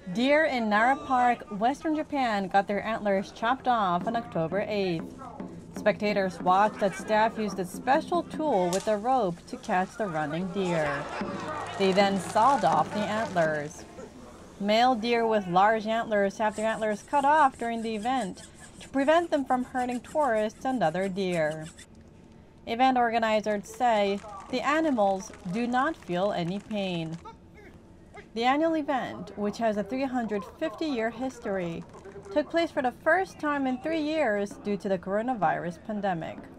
Deer in Nara Park, Western Japan got their antlers chopped off on October 8th. Spectators watched as staff used a special tool with a rope to catch the running deer. They then sawed off the antlers. Male deer with large antlers have their antlers cut off during the event to prevent them from hurting tourists and other deer. Event organizers say the animals do not feel any pain. The annual event, which has a 350-year history, took place for the first time in 3 years due to the coronavirus pandemic.